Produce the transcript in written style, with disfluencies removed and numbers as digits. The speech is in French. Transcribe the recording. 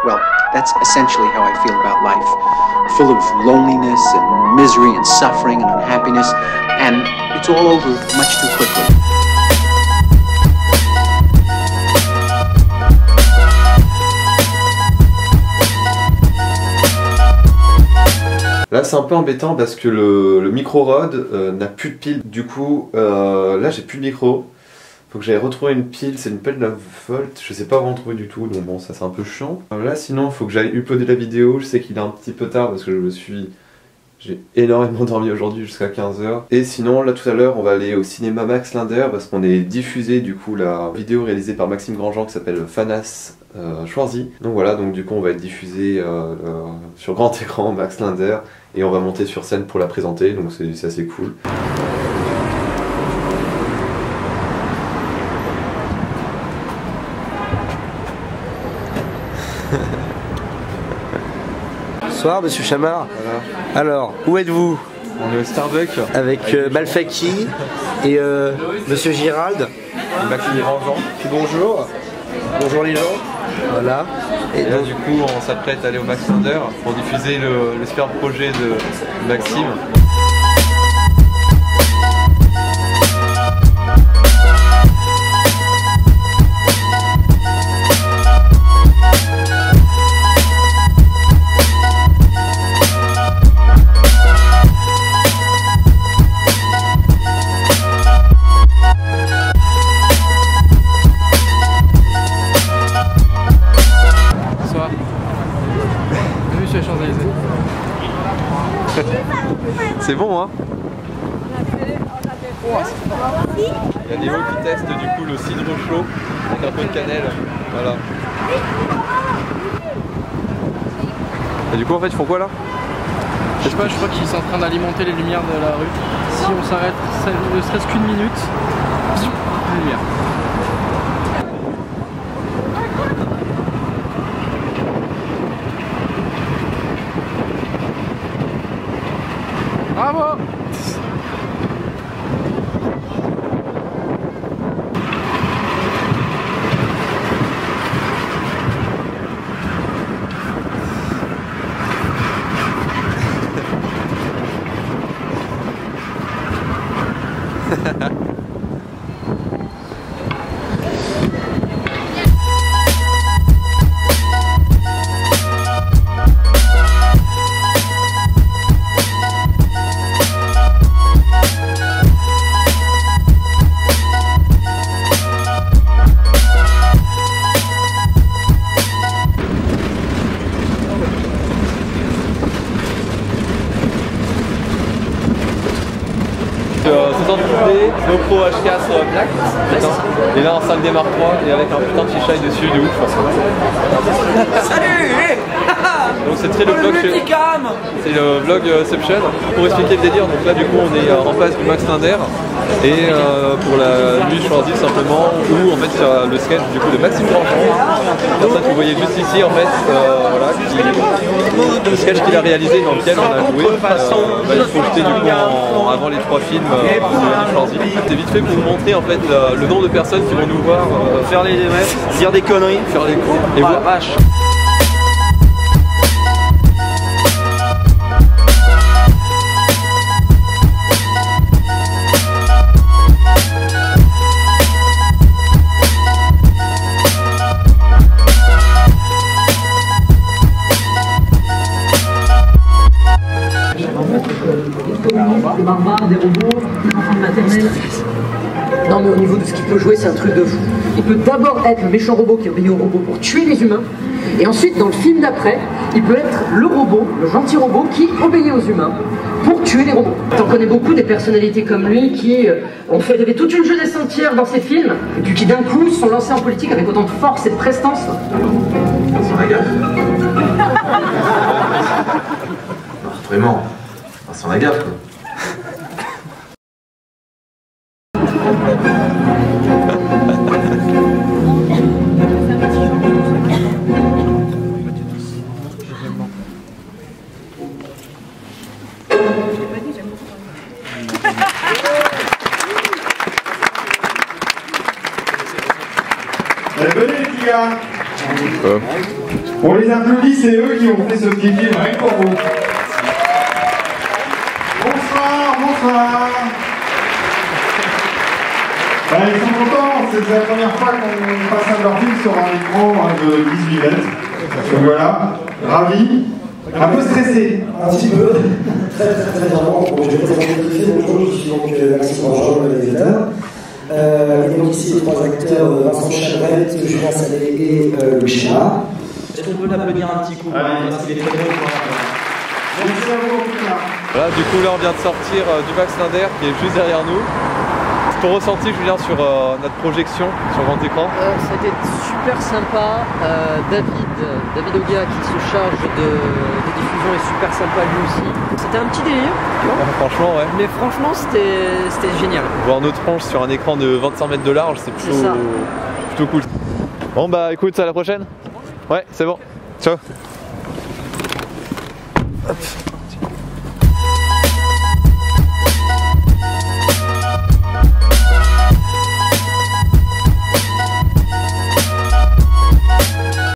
Well, that's essentially how I feel about life. Full of loneliness and misery and suffering and unhappiness, and it's all over much too quickly. Là c'est un peu embêtant parce que le micro Rode n'a plus de pile. Du coup là j'ai plus de micro. Faut que j'aille retrouver une pile, c'est une pile 9 volts, je sais pas où en trouver du tout, donc bon ça c'est un peu chiant. Là sinon faut que j'aille uploader la vidéo, je sais qu'il est un petit peu tard parce que j'ai énormément dormi aujourd'hui jusqu'à 15 h. Et sinon là tout à l'heure on va aller au cinéma Max Linder parce qu'on est diffusé du coup la vidéo réalisée par Maxime Grandjean qui s'appelle Fanas Schwarzy. Donc voilà, donc du coup on va être diffusé sur grand écran Max Linder et on va monter sur scène pour la présenter, donc c'est assez cool. Bonsoir Monsieur Chamard. Voilà. Alors, où êtes-vous? On est au Starbucks avec Malfaki et Monsieur Girald. Maxime Grandjean. Puis bonjour. Bonjour les gens. Voilà. Et là du coup on s'apprête à aller au Max Linder pour diffuser le super projet de Maxime. C'est bon hein. Il y a Léo qui teste du coup le cidre chaud avec un peu de cannelle. Voilà. Et du coup en fait ils font quoi là? Je sais pas, je crois qu'ils sont en train d'alimenter les lumières de la rue. Si on s'arrête ne serait-ce qu'une minute, lumière. Bravo! C'est en doublé, GoPro H4 Black, et là en 5D Mark III et avec un putain de fisheye dessus de ouf. Salut. Donc c'est très le vlog, c'est le vlogception. Pour expliquer le délire, donc là du coup on est en face du Max Linder et pour la nuit choisie simplement où en fait il y a le sketch du coup de Maxime Grandjean, personne que vous voyez juste ici en fait, voilà, le sketch qu'il a réalisé dans lequel on a joué, va être projeté du coup avant les 3 films de la nuit choisie. C'est vite fait pour vous montrer en fait le nombre de personnes qui vont nous voir faire les dire des conneries, faire les cons et voir vache. Des barbares, des robots, des enfants de maternelle. Non mais au niveau de ce qu'il peut jouer, c'est un truc de fou. Il peut d'abord être le méchant robot qui obéit aux robots pour tuer les humains, et ensuite dans le film d'après, il peut être le robot, le gentil robot qui obéit aux humains pour tuer les robots. T'en connais beaucoup des personnalités comme lui qui ont fait rêver toute une jeunesse entière dans ces films, et puis qui d'un coup se sont lancés en politique avec autant de force et de prestance. Ça s'en gaffe. Vraiment, ça s'en gaffe quoi. Venez les gars. On les applaudit, c'est eux qui ont fait ce petit film, rien que pour vous. Bonsoir, bonsoir. Ils sont contents, c'est la première fois qu'on passe un de leurs films sur un écran de 18 mètres. Donc voilà, ravi, un peu stressé. Un petit peu, très vraiment. Je vais présenter le film. Bonjour, je suis donc Maxime Grandjean, le réalisateur. Et donc ici les trois acteurs, Vincent Chabrette, Julien Salé et Louis Chénard. Est-ce qu'on peut l'applaudir un petit coup parce qu'il est très beau. Voilà, du coup là on vient de sortir du Max Linder qui est juste derrière nous. Ton ressenti, Julien, sur notre projection sur grand écran? Ça a été super sympa. David Ogia qui se charge des diffusions est super sympa lui aussi. C'était un petit délire, tu vois. Franchement, ouais. Mais franchement, c'était génial. Voir notre tronche sur un écran de 25 mètres de large, c'est plutôt cool. Bon bah écoute, à la prochaine. Ouais, c'est bon. Ciao.